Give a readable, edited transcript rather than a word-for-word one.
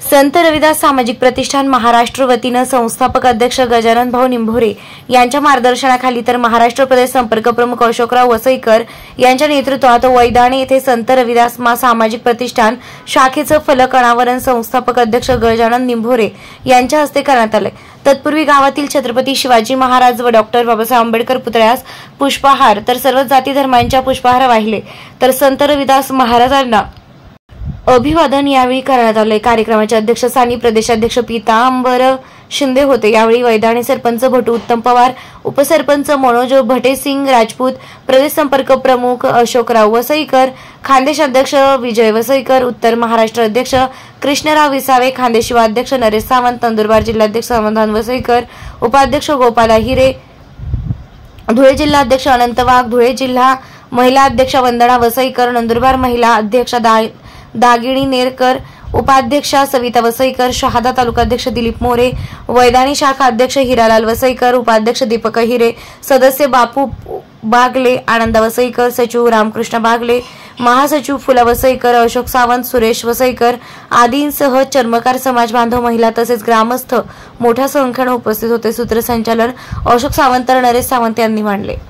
संत रविदास सामाजिक प्रतिष्ठान महाराष्ट्र वतीनं संस्थापक अध्यक्ष गजानन भाऊ निंभोरे यांच्या मार्गदर्शनाखाली तर महाराष्ट्र प्रदेश संपर्क प्रमुख अशोकराव वसईकर यांच्या नेतृत्वात वैदाणे येथे संत रविदास सामाजिक प्रतिष्ठान शाखेचं फलक अनावरण संस्थापक अध्यक्ष गजानन निंभोरे यांच्या हस्ते करण्यात आले। तत्पूर्वी गावातील छत्रपती शिवाजी महाराज व डॉक्टर बाबासाहेब आंबेडकर पुतळ्यास पुष्पहार तर सर्व जाती धर्मांच्या पुष्पहार वाहिले तर संत रविदास महाराजांना अभिवादन यावेळी करण्यात आले। कार्यक्रमाचे अध्यक्षस्थानी प्रदेशाध्यक्ष पीतांबर शिंदे होते। यावेळी वैदाणे सरपंच भटू उत्तम पवार, उपसरपंच मनोज भटेसिंग राजपूत, प्रदेश संपर्क प्रमुख अशोकराव वसईकर, खानदेश अध्यक्ष विजय वसईकर, उत्तर महाराष्ट्र अध्यक्ष कृष्णराव विसावे, खानदेश युवा अध्यक्ष नरेश सावंत, नंदुरबार जिल्हाध्यक्ष समाधान वसईकर, उपाध्यक्ष गोपाल हिरे, धुळे जिल्हा अध्यक्ष अनंत वाघ, धुळे जिल्हा महिला अध्यक्ष वंदना वसईकर, नंदुरबार महिला अध्यक्ष दागिणी नेरकर, उपाध्यक्षा सविता वसईकर, शहादा तालुका अध्यक्ष दिलीप मोरे, वैदाणी शाखा अध्यक्ष हिरालाल वसईकर, उपाध्यक्ष दीपक हिरे, सदस्य बापू बागले, आनंद वसईकर, सचिव रामकृष्ण बागले, महासचिव फुला वसईकर, अशोक सावंत, सुरेश वसईकर आदींसह चर्मकार समाज बांधव, महिला तसेच ग्रामस्थ मोठ्या संख्येने उपस्थित होते। सूत्रसंचालन अशोक सावंत, नरेश सावंत यांनी मांडले।